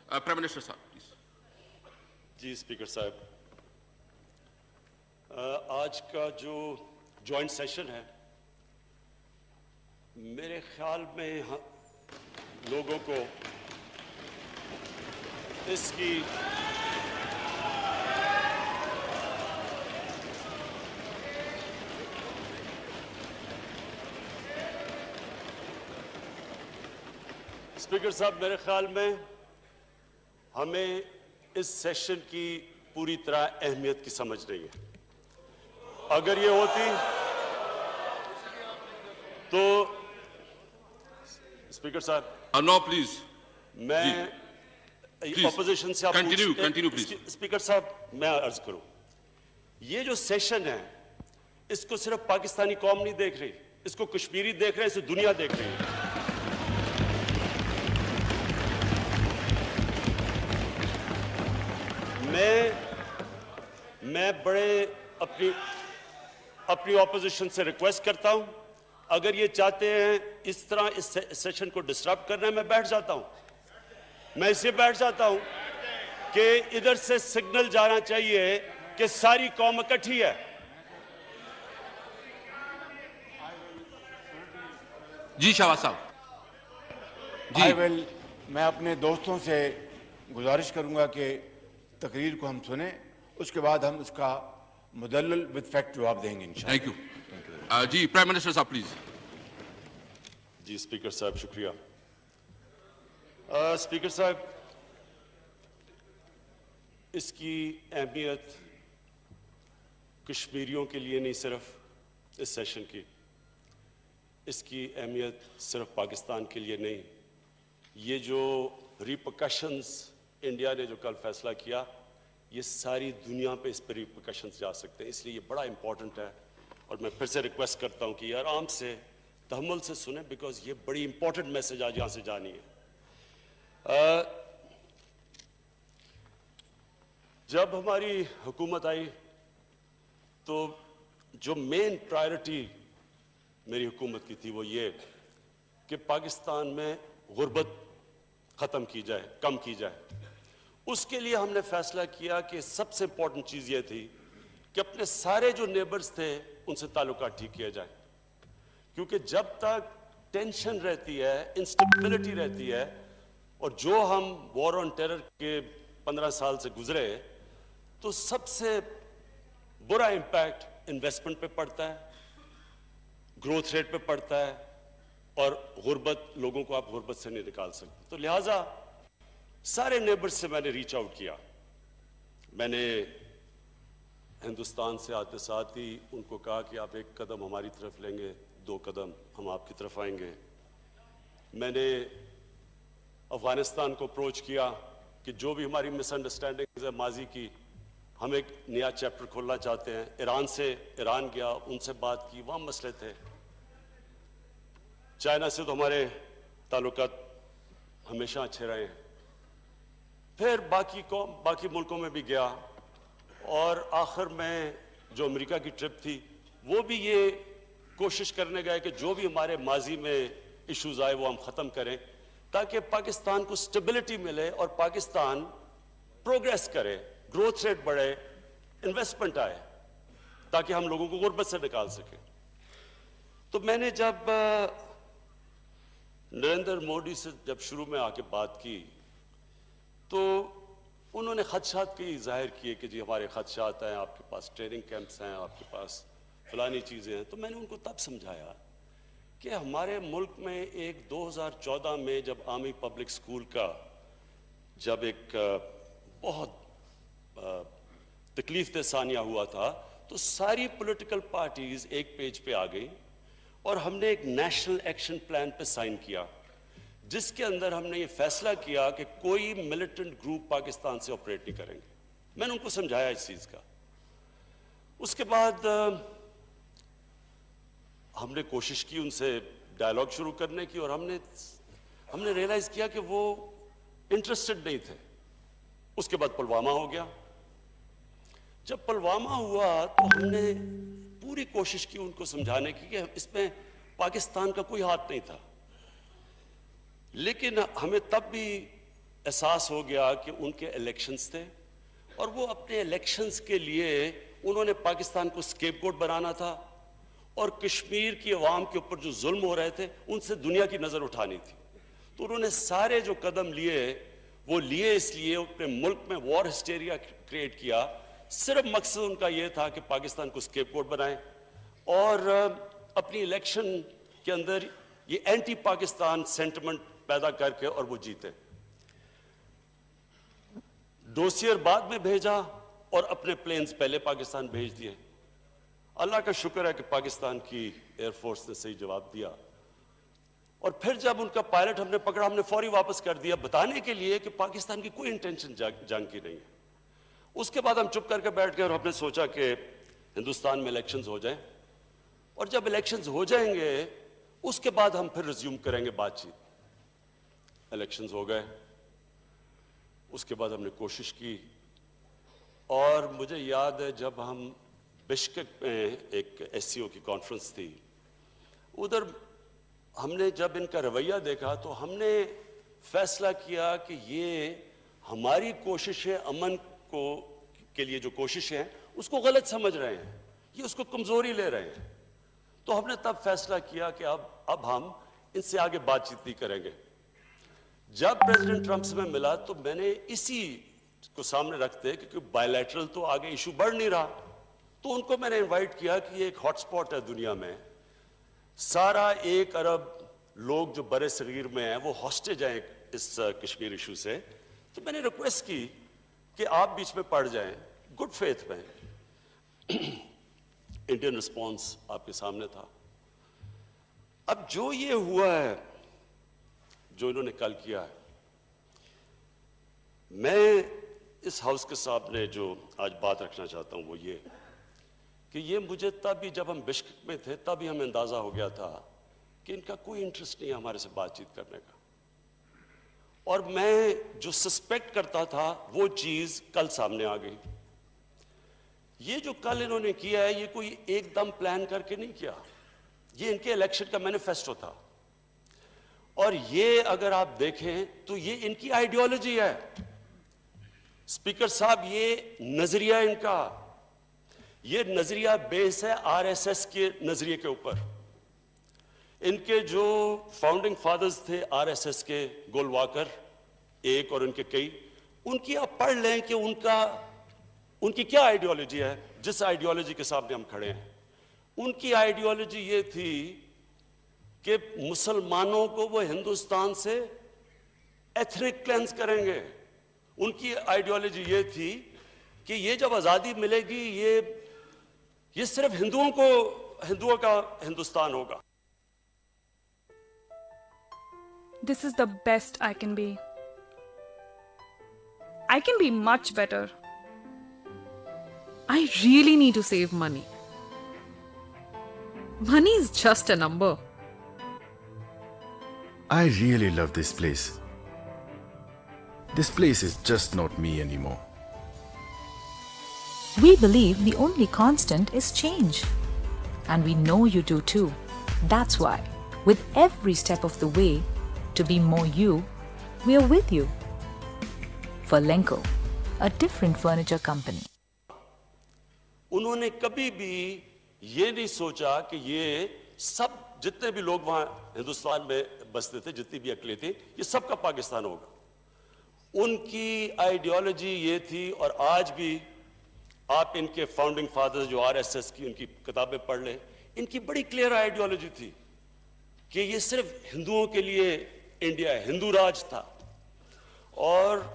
Prime minister साहब please. जी speaker साहब, आज का जो जॉइंट सेशन है, मेरे ख्याल में लोगों को इसकी स्पीकर साहब, मेरे ख्याल में हमें इस सेशन की पूरी तरह अहमियत की समझ नहीं है। अगर ये होती तो स्पीकर साहब नो प्लीज, मैं ऑपोजिशन से आप कंटिन्यू प्लीज। स्पीकर साहब, मैं अर्ज करूं, ये जो सेशन है इसको सिर्फ पाकिस्तानी कौम नहीं देख रही, इसको कश्मीरी देख रहे हैं, इसे दुनिया देख रही है। मैं बड़े अपनी ऑपोजिशन से रिक्वेस्ट करता हूं, अगर ये चाहते हैं इस तरह इस सेशन को डिस्टर्ब करना है, मैं बैठ जाता हूं। मैं इसलिए बैठ जाता हूं कि इधर से सिग्नल जाना चाहिए कि सारी कौम इकट्ठी है। जी शाहबाज साहब जी। मैं अपने दोस्तों से गुजारिश करूंगा कि तकरीर को हम सुने, उसके बाद हम उसका मुदल्लल विद फैक्ट जवाब देंगे इंशाअल्लाह। थैंक यू जी। प्राइम मिनिस्टर साहब प्लीज। जी स्पीकर साहब, शुक्रिया। स्पीकर साहब, इसकी अहमियत कश्मीरियों के लिए नहीं सिर्फ इस सेशन की, इसकी अहमियत सिर्फ पाकिस्तान के लिए नहीं, ये जो रिपरकशंस इंडिया ने जो कल फैसला किया, ये सारी दुनिया पे इस पर रिपरकशंस जा सकते हैं, इसलिए ये बड़ा इंपॉर्टेंट है। और मैं फिर से रिक्वेस्ट करता हूँ कि आराम से तहम्मुल से सुने, बिकॉज ये बड़ी इंपॉर्टेंट मैसेज आज यहाँ से जानी है। जब हमारी हुकूमत आई तो जो मेन प्रायोरिटी मेरी हुकूमत की थी वो ये कि पाकिस्तान में गुर्बत ख़त्म की जाए, कम की जाए। उसके लिए हमने फैसला किया कि सबसे इंपॉर्टेंट चीज़ ये थी कि अपने सारे जो नेबर्स थे उनसे ताल्लुकात ठीक किया जाए, क्योंकि जब तक टेंशन रहती है, इंस्टेबिलिटी रहती है, और जो हम वॉर ऑन टेरर के 15 साल से गुजरे, तो सबसे बुरा इंपैक्ट इन्वेस्टमेंट पे पड़ता है, ग्रोथ रेट पे पड़ता है, और गुर्बत, लोगों को आप गुर्बत से नहीं निकाल सकते। तो लिहाजा सारे नेबर्स से मैंने रीच आउट किया। मैंने हिंदुस्तान से आते साथ ही उनको कहा कि आप एक कदम हमारी तरफ लेंगे, 2 कदम हम आपकी तरफ आएंगे। मैंने अफगानिस्तान को अप्रोच किया कि जो भी हमारी मिसअंडरस्टैंडिंग्स है माजी की, हम एक नया चैप्टर खोलना चाहते हैं। ईरान से ईरान गया, उनसे बात की, वहाँ मसले थे। चाइना से तो हमारे ताल्लुकात हमेशा अच्छे रहे हैं। फिर बाकी मुल्कों में भी गया, और आखिर में जो अमेरिका की ट्रिप थी वो भी ये कोशिश करने गए कि जो भी हमारे माजी में इश्यूज आए वो हम ख़त्म करें, ताकि पाकिस्तान को स्टेबिलिटी मिले और पाकिस्तान प्रोग्रेस करे, ग्रोथ रेट बढ़े, इन्वेस्टमेंट आए, ताकि हम लोगों को गुर्बत से निकाल सके। तो मैंने जब नरेंद्र मोदी से जब शुरू में आके बात की, तो उन्होंने खदशात की जाहिर किए कि जी हमारे खदशात हैं, आपके पास ट्रेनिंग कैंप्स हैं, आपके पास फलानी चीज़ें हैं। तो मैंने उनको तब समझाया कि हमारे मुल्क में एक 2014 में जब आर्मी पब्लिक स्कूल का जब एक बहुत तकलीफ दह सानिया हुआ था, तो सारी पॉलिटिकल पार्टीज एक पेज पे आ गई और हमने एक नेशनल एक्शन प्लान पे साइन किया, जिसके अंदर हमने ये फैसला किया कि कोई मिलिटेंट ग्रुप पाकिस्तान से ऑपरेट नहीं करेंगे। मैंने उनको समझाया इस चीज़ का। उसके बाद हमने कोशिश की उनसे डायलॉग शुरू करने की, और हमने रियलाइज किया कि वो इंटरेस्टेड नहीं थे। उसके बाद पुलवामा हो गया। जब पुलवामा हुआ तो हमने पूरी कोशिश की उनको समझाने की कि इसमें पाकिस्तान का कोई हाथ नहीं था, लेकिन हमें तब भी एहसास हो गया कि उनके इलेक्शंस थे और वो अपने इलेक्शंस के लिए उन्होंने पाकिस्तान को स्केपगोट बनाना था और कश्मीर की अवाम के ऊपर जो जुल्म हो रहे थे उनसे दुनिया की नज़र उठानी थी। तो उन्होंने सारे जो कदम लिए वो लिए इसलिए अपने मुल्क में वॉर हिस्टेरिया क्रिएट किया। सिर्फ मकसद उनका ये था कि पाकिस्तान को स्केपगोट बनाएं और अपनी इलेक्शन के अंदर ये एंटी पाकिस्तान सेंटिमेंट पैदा करके और वो जीते। डोसियर बाद में भेजा और अपने प्लेन्स पहले पाकिस्तान भेज दिए। अल्लाह का शुक्र है कि पाकिस्तान की एयरफोर्स ने सही जवाब दिया और फिर जब उनका पायलट हमने पकड़ा हमने फौरी वापस कर दिया, बताने के लिए कि पाकिस्तान की कोई इंटेंशन जंग की नहीं है। उसके बाद हम चुप करके बैठ गए और हमने सोचा कि हिंदुस्तान में इलेक्शंस हो जाएं और जब इलेक्शंस हो जाएंगे उसके बाद हम फिर रिज्यूम करेंगे बातचीत। इलेक्शंस हो गए, उसके बाद हमने कोशिश की और मुझे याद है जब हम बिश्केक में एक एससीओ की कॉन्फ्रेंस थी, उधर हमने जब इनका रवैया देखा तो हमने फैसला किया कि ये हमारी कोशिशें अमन को के लिए जो कोशिशें हैं उसको गलत समझ रहे हैं, ये उसको कमजोरी ले रहे हैं। तो हमने तब फैसला किया कि अब हम इनसे आगे बातचीत नहीं करेंगे। जब प्रेसिडेंट ट्रंप से मैं मिला तो मैंने इसी को सामने रखते क्योंकि बायलैटरल तो आगे इशू बढ़ नहीं रहा, तो उनको मैंने इनवाइट किया कि ये एक हॉटस्पॉट है दुनिया में, सारा 1 अरब लोग जो बड़े सगीर में हैं वो हॉस्टेज हैं इस कश्मीर इशू से। तो मैंने रिक्वेस्ट की कि आप बीच में पड़ जाएं गुड फेथ में। इंडियन रिस्पॉन्स आपके सामने था। अब जो ये हुआ है, जो इन्होंने कल किया है, मैं इस हाउस के सामने जो आज बात रखना चाहता हूं वो ये कि ये मुझे तब भी जब हम बिश्केक में थे तब ही हमें अंदाजा हो गया था कि इनका कोई इंटरेस्ट नहीं है हमारे से बातचीत करने का। और मैं जो सस्पेक्ट करता था वो चीज कल सामने आ गई। ये जो कल इन्होंने किया है ये कोई एकदम प्लान करके नहीं किया, ये इनके इलेक्शन का मैनिफेस्टो था। और ये अगर आप देखें तो ये इनकी आइडियोलॉजी है। स्पीकर साहब, ये नजरिया इनका, ये नजरिया बेस है आरएसएस के नजरिए के ऊपर। इनके जो फाउंडिंग फादर्स थे आरएसएस के, गोलवाकर एक और उनके कई, उनकी आप पढ़ लें कि उनकी क्या आइडियोलॉजी है। जिस आइडियोलॉजी के सामने हम खड़े हैं, उनकी आइडियोलॉजी ये थी कि मुसलमानों को वो हिंदुस्तान से एथनिक क्लेंस करेंगे। उनकी आइडियोलॉजी ये थी कि ये जब आजादी मिलेगी ये सिर्फ हिंदुओं का हिंदुस्तान होगा। This is the best I can be. I can be much better. I really need to save money. Money is just a number. I really love this place. This place is just not me anymore. We believe the only constant is change. And we know you do too. That's why, with every step of the way to be more you, we are with you. For Lenco, a different furniture company. उन्होंने कभी भी ये नहीं सोचा कि ये सब जितने भी लोग वहां हिंदुस्तान में बसते थे, जितनी भी अकलें थी, ये सबका पाकिस्तान होगा। उनकी आइडियोलॉजी ये थी। और आज भी आप इनके फाउंडिंग फादर्स जो आरएसएस की उनकी किताबें पढ़ लें, इनकी बड़ी क्लियर आइडियोलॉजी थी कि ये सिर्फ हिंदुओं के लिए इंडिया है, हिंदू राज था। और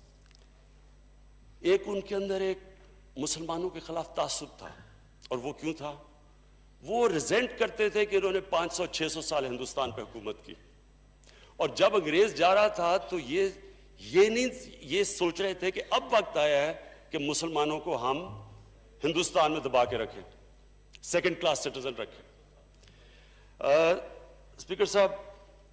एक उनके अंदर एक मुसलमानों के खिलाफ तासुब था। और वो क्यों था? वो रिजेंट करते थे कि इन्होंने 500-600 साल हिंदुस्तान पे हुकूमत की, और जब अंग्रेज जा रहा था तो ये सोच रहे थे कि अब वक्त आया है कि मुसलमानों को हम हिंदुस्तान में दबा के रखें, सेकंड क्लास सिटीजन रखें। स्पीकर साहब,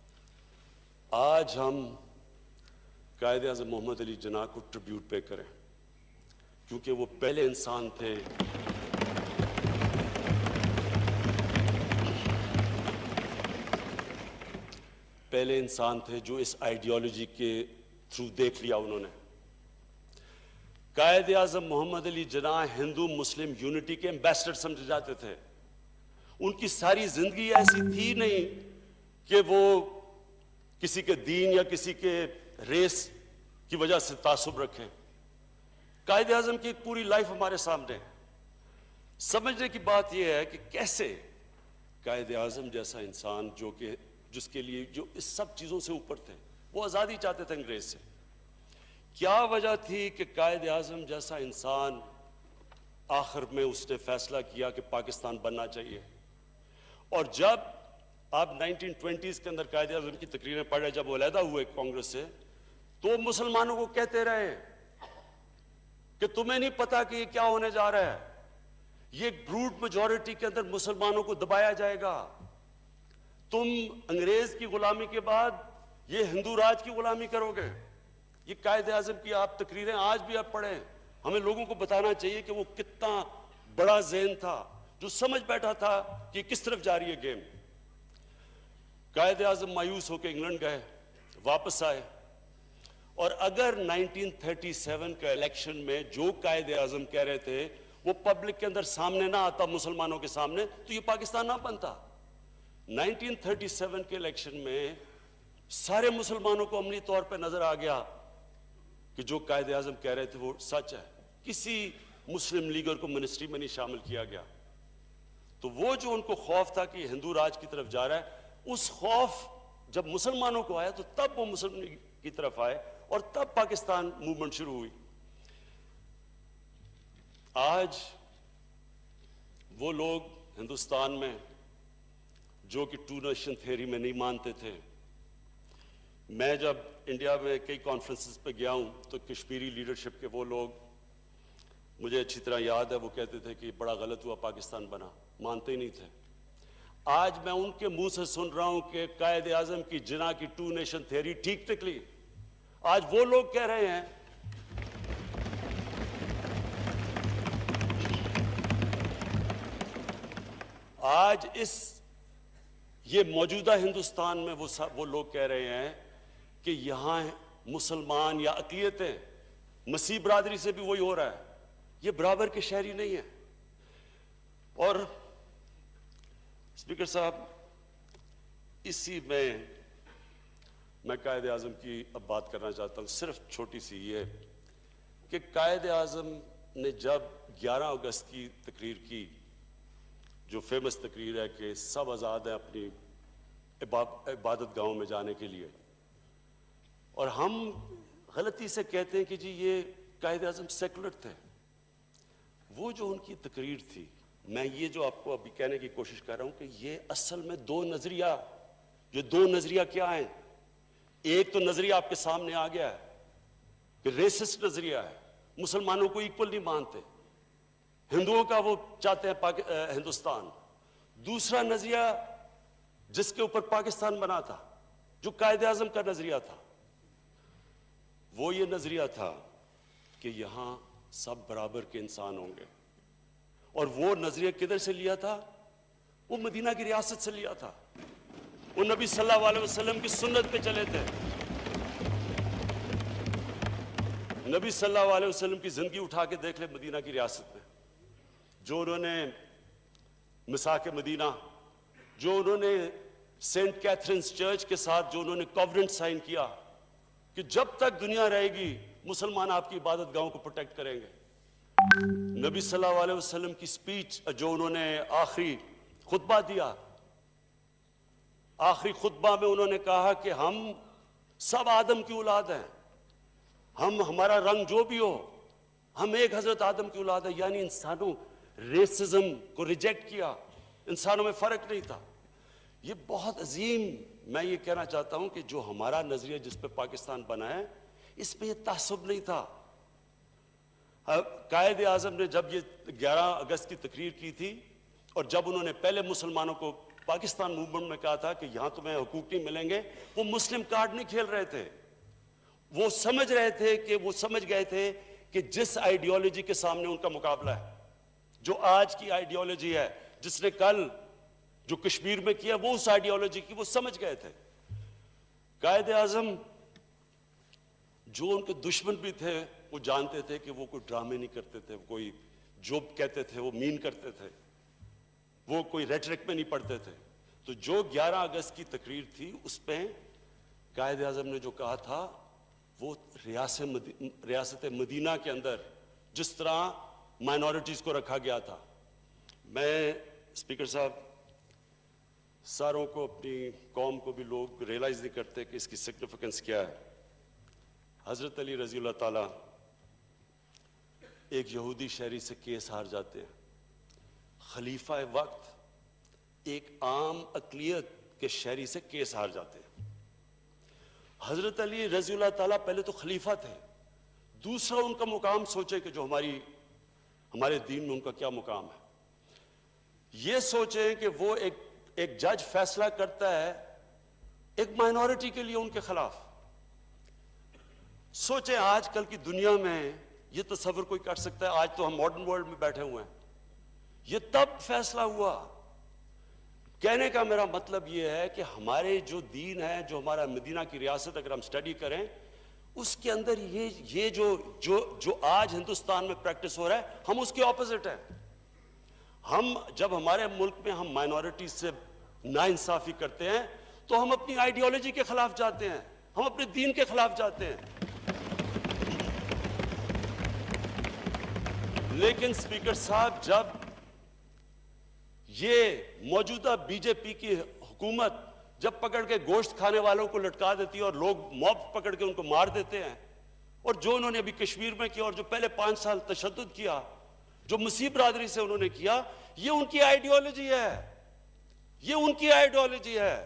आज हम कायदे आज़म मोहम्मद अली जिन्ना को ट्रिब्यूट पे करें, क्योंकि वो पहले इंसान थे जो इस आइडियोलॉजी के थ्रू देख लिया उन्होंने। कायद आजम मोहम्मद अली जिन्ना हिंदू मुस्लिम यूनिटी के एम्बेसडर समझे जाते थे। उनकी सारी जिंदगी ऐसी थी नहीं कि वो किसी के दीन या किसी के रेस की वजह से तासुब रखें। कायद आजम की पूरी लाइफ हमारे सामने है। समझने की बात यह है कि कैसे कायद आजम जैसा इंसान जो कि जिसके लिए जो इस सब चीजों से ऊपर थे, वो आजादी चाहते थे अंग्रेज से, क्या वजह थी कि कायद आजम जैसा इंसान आखिर में उसने फैसला किया कि पाकिस्तान बनना चाहिए। और जब आप 1920s के अंदर कायद आजम की तकरीरें पढ़े, जब वो अलहदा हुए कांग्रेस से, तो मुसलमानों को कहते रहे कि तुम्हें नहीं पता कि ये क्या होने जा रहा है, ये ब्रूट मेजॉरिटी के अंदर मुसलमानों को दबाया जाएगा, तुम अंग्रेज की गुलामी के बाद ये हिंदू राज की गुलामी करोगे। ये कायद आजम की आप तकरीरें आज भी आप पढ़ें, हमें लोगों को बताना चाहिए कि वो कितना बड़ा ज़हन था जो समझ बैठा था कि किस तरफ जा रही है गेम। कायद आजम मायूस होकर इंग्लैंड गए, वापस आए, और अगर 1937 का इलेक्शन में जो कायद आजम कह रहे थे वो पब्लिक के अंदर सामने ना आता, मुसलमानों के सामने, तो ये पाकिस्तान ना बनता। 1937 के इलेक्शन में सारे मुसलमानों को अमली तौर पे नजर आ गया कि जो कायद आजम कह रहे थे वो सच है। किसी मुस्लिम लीडर को मिनिस्ट्री में नहीं शामिल किया गया। तो वो जो उनको खौफ था कि हिंदू राज की तरफ जा रहा है, उस खौफ जब मुसलमानों को आया तो तब वो मुस्लिम लीग की तरफ आए और तब पाकिस्तान मूवमेंट शुरू हुई। आज वो लोग हिंदुस्तान में जो कि टू नेशन थ्योरी में नहीं मानते थे, मैं जब इंडिया में कई कॉन्फ्रेंसेस पे गया हूं तो कश्मीरी लीडरशिप के वो लोग, मुझे अच्छी तरह याद है, वो कहते थे कि बड़ा गलत हुआ पाकिस्तान बना, मानते ही नहीं थे। आज मैं उनके मुंह से सुन रहा हूं कि कायद आजम की जिन्ना की टू नेशन थ्योरी ठीक निकली। आज वो लोग कह रहे हैं आज ये मौजूदा हिंदुस्तान में वो लोग कह रहे हैं कि यहां मुसलमान या अक़लियतें, मसीह बरादरी से भी वही हो रहा है, ये बराबर के शहरी नहीं है। और स्पीकर साहब, इसी में मैं कायद आजम की अब बात करना चाहता हूं, सिर्फ छोटी सी ये कि कायद आजम ने जब 11 अगस्त की तकरीर की, जो फेमस तकरीर है कि सब आज़ाद हैं अपनी इबादत गाहों में जाने के लिए, और हम गलती से कहते हैं कि जी ये कायद आजम सेकुलर थे। वो जो उनकी तकरीर थी, मैं ये जो आपको अभी कहने की कोशिश कर रहा हूं कि ये असल में दो नजरिया, ये दो नजरिया क्या है? एक तो नजरिया आपके सामने आ गया है कि रेसिस्ट नजरिया है, मुसलमानों को इक्वल नहीं मानते, हिंदुओं का वो चाहते हैं हिंदुस्तान। दूसरा नजरिया जिसके ऊपर पाकिस्तान बना था, जो कायद आजम का नजरिया था, वो ये नजरिया था कि यहां सब बराबर के इंसान होंगे। और वो नजरिया किधर से लिया था? वो मदीना की रियासत से लिया था। वो नबी सल्लल्लाहु अलैहि वसल्लम की सुन्नत पे चले थे। नबी सल्लल्लाहु अलैहि वसल्लम की जिंदगी उठा के देख ले मदीना की रियासत में, जो उन्होंने मिसाक मदीना, जो उन्होंने सेंट कैथरीन्स चर्च के साथ जो उन्होंने कॉवेनेंट साइन किया कि जब तक दुनिया रहेगी मुसलमान आपकी इबादत गाहों को प्रोटेक्ट करेंगे। नबी सल्लल्लाहु अलैहि वसल्लम की स्पीच जो उन्होंने आखिरी खुतबा दिया, आखिरी खुतबा में उन्होंने कहा कि हम सब आदम की औलाद हैं, हमारा रंग जो भी हो, हम एक हजरत आदम की औलाद है। यानी इंसानों रेसिज्म को रिजेक्ट किया, इंसानों में फर्क नहीं था। ये बहुत अजीम, मैं ये कहना चाहता हूं कि जो हमारा नजरिया जिस पे पाकिस्तान बना है, इसमें ये तासुब नहीं था। कायद आजम ने जब ये 11 अगस्त की तकरीर की थी और जब उन्होंने पहले मुसलमानों को पाकिस्तान मूवमेंट में कहा था कि यहां तुम्हें हुकूक नहीं मिलेंगे, वो मुस्लिम कार्ड नहीं खेल रहे थे। वो समझ रहे थे कि वो समझ गए थे कि जिस आइडियोलॉजी के सामने उनका मुकाबला है, जो आज की आइडियोलॉजी है, जिसने कल जो कश्मीर में किया वो उस आइडियोलॉजी की वो समझ गए थे। कायद आजम जो उनके दुश्मन भी थे वो जानते थे कि वो कोई ड्रामे नहीं करते थे, कोई जोक कहते थे, वो मीन करते थे, वो कोई रेटरिक में नहीं पढ़ते थे। तो जो 11 अगस्त की तकरीर थी उसमें कायद आज़म ने जो कहा था वो रियासत मदीना के अंदर जिस तरह माइनॉरिटीज़ को रखा गया था। मैं स्पीकर साहब सारों को, अपनी कौम को भी लोग रियलाइज़ नहीं करते कि इसकी सिग्निफिकेंस क्या है। हज़रत अली रज़ी अल्लाह ताला एक यहूदी शहरी से केस हार जाते हैं। खलीफा वक्त एक आम अक़लियत के शहरी से केस हार जाते हैं। हज़रत अली रज़ी अल्लाह ताला पहले तो खलीफा थे, दूसरा उनका मुकाम सोचे कि जो हमारे दीन में उनका क्या मुकाम है। ये सोचें कि वो एक जज फैसला करता है एक माइनॉरिटी के लिए उनके खिलाफ। सोचें आजकल की दुनिया में ये तस्वर कोई कर सकता है? आज तो हम मॉडर्न वर्ल्ड में बैठे हुए हैं, ये तब फैसला हुआ। कहने का मेरा मतलब ये है कि हमारे जो दीन है, जो हमारा मदीना की रियासत अगर हम स्टडी करें उसके अंदर ये जो आज हिंदुस्तान में प्रैक्टिस हो रहा है हम उसके ऑपोजिट हैं। हम जब हमारे मुल्क में हम माइनॉरिटी से नाइंसाफी करते हैं तो हम अपनी आइडियोलॉजी के खिलाफ जाते हैं, हम अपने दीन के खिलाफ जाते हैं। लेकिन स्पीकर साहब, जब ये मौजूदा बीजेपी की हुकूमत जब पकड़ के गोश्त खाने वालों को लटका देती है और लोग मॉब पकड़ के उनको मार देते हैं, और जो उन्होंने अभी कश्मीर में किया और जो पहले 5 साल तशद्दुद किया, जो मुस्लिम बरादरी से उन्होंने किया, ये उनकी आइडियोलॉजी है, ये उनकी आइडियोलॉजी है।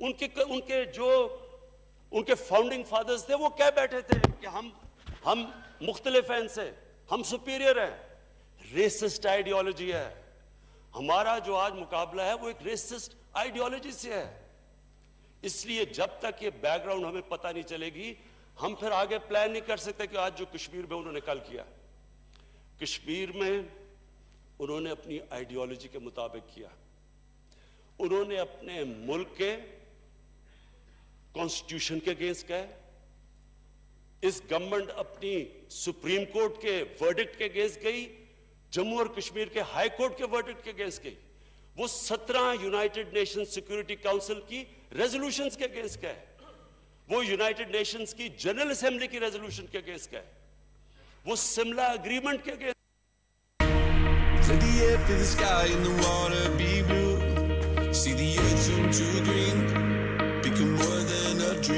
उनके फाउंडिंग फादर्स थे, वो कह बैठे थे कि हम मुख्तलिफ हैं इनसे, हम सुपीरियर हैं। रेसिस्ट आइडियोलॉजी है। हमारा जो आज मुकाबला है वो एक रेसिस्ट आइडियोलॉजी से है। इसलिए जब तक ये बैकग्राउंड हमें पता नहीं चलेगी, हम फिर आगे प्लान नहीं कर सकते कि आज जो कश्मीर में उन्होंने कल किया, कश्मीर में उन्होंने अपनी आइडियोलॉजी के मुताबिक किया। उन्होंने अपने मुल्क के कॉन्स्टिट्यूशन के अगेंस्ट गए, इस गवर्नमेंट अपनी सुप्रीम कोर्ट के वर्डिक्ट के अगेंस्ट गई, जम्मू और कश्मीर के हाई कोर्ट के वर्डिक्ट के अगेंस्ट गई, वो 17 यूनाइटेड नेशन सिक्योरिटी काउंसिल की रेजोल्यूशंस के अगेंस्ट गए, वो यूनाइटेड नेशंस की जनरल असेंबली की रेजोल्यूशन के अगेंस्ट गए, वो शिमला एग्रीमेंट के against. Let the air fill the sky and the water be blue. See the earth turn to green, become more than